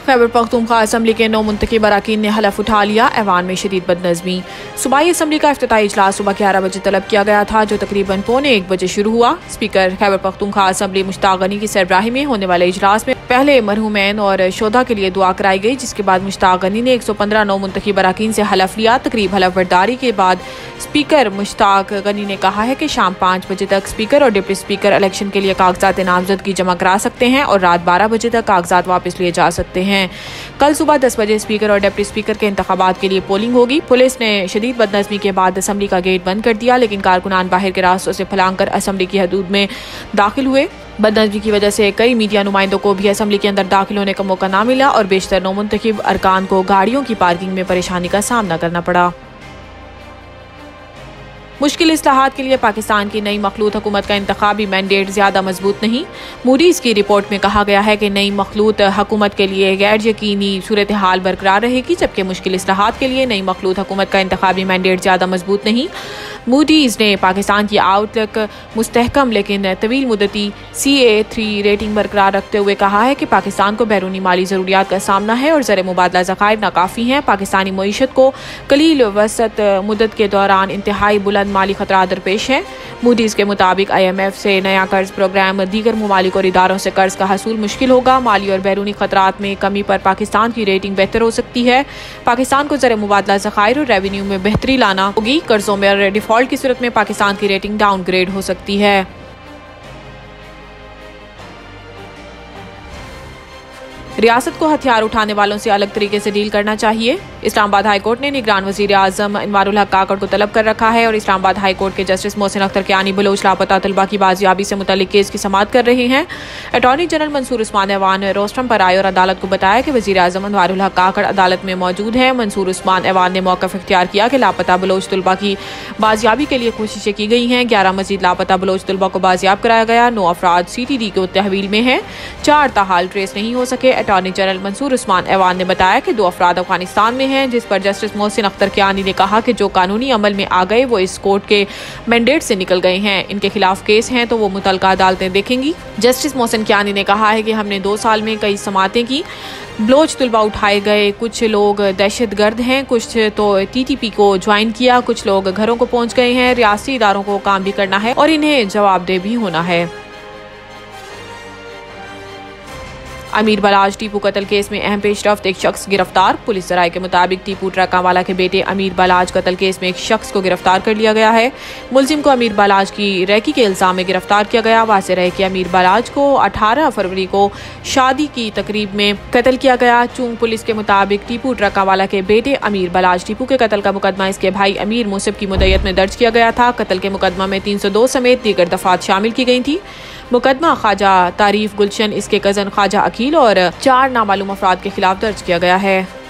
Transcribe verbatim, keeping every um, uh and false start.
Khyber Pakhtunkhwa assembly के नौ मुंतखब अरकान ने हलफ उठा लिया। ऐवान में शदीद बदनज़मी। सूबाई असम्बली का इफ्तिताई इजलास सुबह ग्यारह बजे तलब किया गया था, जो तकरीबन पौने एक बजे शुरू हुआ। स्पीकर खैबर पख्तूनख्वा असम्बली मुश्ताक गनी की सरबराही में होने वाले इजलास में पहले मरहूमैन और शोधा के लिए दुआ कराई गई, जिसके बाद मुश्ताक गनी ने एक सौ पंद्रह नौ मुंतखब अरकान से हलफ लिया। तकरीब हलफ बर्दारी के बाद स्पीकर मुश्ताक गनी ने कहा है कि शाम पाँच बजे तक स्पीकर और डिप्टी स्पीकर इलेक्शन के लिए कागजात नामजदगी जमा करा सकते हैं और रात बारह बजे तक कागजात वापस लिए जा सकते हैं। कल सुबह दस बजे स्पीकर और डिप्टी स्पीकर के इंतखाबात के लिए पोलिंग होगी। पुलिस ने शदीद बदनज़मी के बाद असम्बली का गेट बंद कर दिया, लेकिन कारकुनान बाहर के रास्तों से फलांग कर असम्बली की हदूद में दाखिल हुए। बदनज़मी की वजह से कई मीडिया नुमाइंदों को भी असम्बली के अंदर दाखिल होने का मौका ना मिला और बेशतर नौ मुंतखब अरकान को गाड़ियों की पार्किंग में परेशानी का सामना करना पड़ा। मुश्किल इस्लाहात के लिए पाकिस्तान की नई मखलूत हुकूमत का इंतखाबी मैंडेट ज़्यादा मजबूत नहीं। मूडीज़ की रिपोर्ट में कहा गया है कि नई मखलूत हुकूमत के लिए गैर यकीनी सूरत हाल बरकरार रहेगी, जबकि मुश्किल इस्लाहात के लिए नई मखलूत हुकूमत का इंतखाबी मैंडेट ज़्यादा मजबूत नहीं। मूडीज़ ने पाकिस्तान की आउटलुक मुस्तहकम लेकिन तवील मुद्दती सी ए थ्री रेटिंग बरकरार रखते हुए कहा है कि पाकिस्तान को बैरूनी माली ज़रूरियात का सामना है और ज़र मुबादला ज़खायर नाकाफ़ी हैं। पाकिस्तानी मईशत को कलील वसत मुद्दत के दौरान इंतहाई बुलंद माली खतरा दरपेश है। मूडीज़ के मुताबिक आई एम एफ से नया कर्ज प्रोग्राम दीगर ममालिक और इदारों से कर्ज का हसूल मुश्किल होगा। माली और बैरूनी खतरात में कमी पर पाकिस्तान की रेटिंग बेहतर हो सकती है। पाकिस्तान को ज़र मुबादला ज़खायर और रेवेन्यू में बेहतरी लाना होगी। कर्जों में डिफॉल्ट की सूरत में पाकिस्तान की रेटिंग डाउनग्रेड हो सकती है। रियासत को हथियार उठाने वालों से अलग तरीके से डील करना चाहिए। इस्लामाबाद हाई कोर्ट ने निगरान वजीर आजम इनवारुल हक काकड़ को तलब कर रखा है और इस्लामाबाद हाई कोर्ट के जस्टिस मोहसिन अख्तर कियानी बलोच लापता तलबा की बाजियाबी से मुतल्लिक केस की समाअत कर रहे हैं। अटॉर्नी जनरल मंसूर उस्मान ऐवान रोस्टम पर आए और अदालत को बताया कि वजीर आजम इनवारुल हक काकड़ अदालत में मौजूद है। मंसूर उस्मान ऐवान ने मौक़िफ़ इख्तियार किया कि लापता बलोच तलबा की बाजियाबी के लिए कोशिशें की गई हैं। ग्यारह मजीद लापता बलोच तलबा को बाजियाब कराया गया। नौ अफराद सी टी डी के तहवील में हैं, चार ताहाल ट्रेस नहीं हो सके। अटॉर्नी जनरल मंसूर उस्मान ऐवान ने बताया कि दो अफराद अफगानिस्तान में हैं, जिस पर जस्टिस मोहसिन अख्तर कियानी ने कहा कि जो कानूनी अमल में आ गए वो इस कोर्ट के मैंडेट से निकल गए हैं। इनके खिलाफ केस हैं तो वो मुतल्लिका अदालतें देखेंगी। जस्टिस मोहसिन कियानी ने कहा है कि हमने दो साल में कई समातें की। बलोच तलबा उठाए गए, कुछ लोग दहशत गर्द हैं, कुछ तो टी टी पी को ज्वाइन किया, कुछ लोग घरों को पहुँच गए हैं। रियासती इदारों को काम भी करना है और इन्हें जवाबदेह भी होना है। अमीर बलाज टीपू कत्ल केस में अहम पेशरफ्त, एक शख्स गिरफ्तार। पुलिस राय के मुताबिक टीपू ट्रकावाला के बेटे अमीर बलाज कत्ल केस में एक शख्स को गिरफ्तार कर लिया गया है। मुलजिम को अमीर बलाज की रैकी के इल्जाम में गिरफ्तार किया गया। वाज़ेह रहे कि अमीर बलाज को अठारह फरवरी को शादी की तकरीब में कत्ल किया गया। चूंग पुलिस के मुताबिक टीपू ट्रकावाला के बेटे अमीर बलाज टीपू के कत्ल का मुकदमा इसके भाई अमीर मुसिब की मुद्दत में दर्ज किया गया था। कत्ल के मुकदमा में तीन सौ दो समेत दीगर दफात शामिल की गई थी। मुकदमा ख्वाजा तारीफ गुलशन, इसके कज़न ख्वाजा अकील और चार नामालूम अफराद के खिलाफ दर्ज किया गया है।